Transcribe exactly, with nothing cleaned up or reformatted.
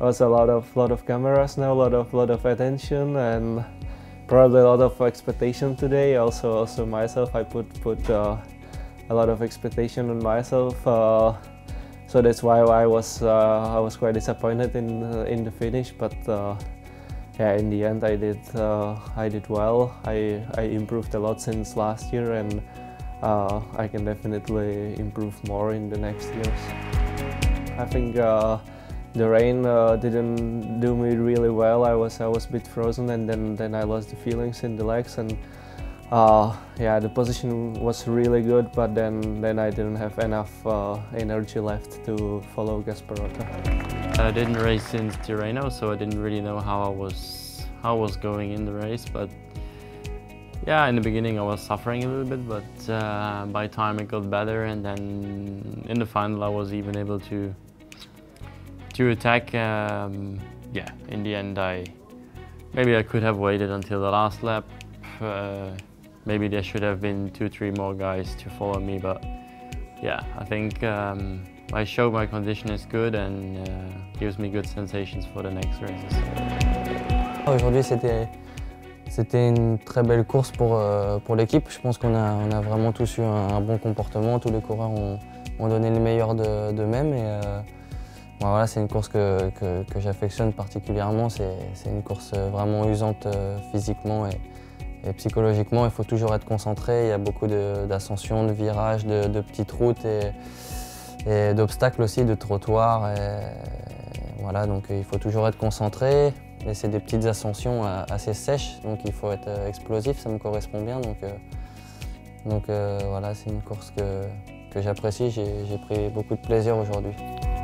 also a lot of lot of cameras now, a lot of lot of attention, and probably a lot of expectation today. Also, also myself, I put put uh, a lot of expectation on myself. Uh, so that's why I was uh, I was quite disappointed in uh, in the finish, but. Uh, Yeah, in the end I did uh, I did well. I, I improved a lot since last year, and uh, I can definitely improve more in the next years. I think uh, the rain uh, didn't do me really well. I was I was a bit frozen, and then then I lost the feelings in the legs, and uh, yeah, the position was really good, but then then I didn't have enough uh, energy left to follow Gasparotto. I didn't race since Tirreno, so I didn't really know how I was how I was going in the race. But yeah, in the beginning I was suffering a little bit, but uh, by time it got better, and then in the final I was even able to to attack. Um, yeah, in the end I maybe I could have waited until the last lap. Uh, maybe there should have been two, three more guys to follow me, but yeah, I think. Um, I show my condition is good and uh, gives me good sensations for the next races. Aujourd'hui, c'était c'était une très belle course pour euh, pour l'équipe. Je pense qu'on a on a vraiment tous eu un, un bon comportement. Tous les coureurs ont, ont donné le meilleur d'eux-mêmes, et euh, bon, voilà, c'est une course que que, que j'affectionne particulièrement. C'est c'est une course vraiment usante euh, physiquement et, et psychologiquement. Il faut toujours être concentré. Il y a beaucoup d'ascensions, de, de virages, de, de petites routes et et d'obstacles aussi, de trottoirs. Et voilà, donc il faut toujours être concentré. Et c'est des petites ascensions assez sèches, donc il faut être explosif, ça me correspond bien. Donc, euh, donc euh, voilà, c'est une course que, que j'apprécie, j'ai pris beaucoup de plaisir aujourd'hui.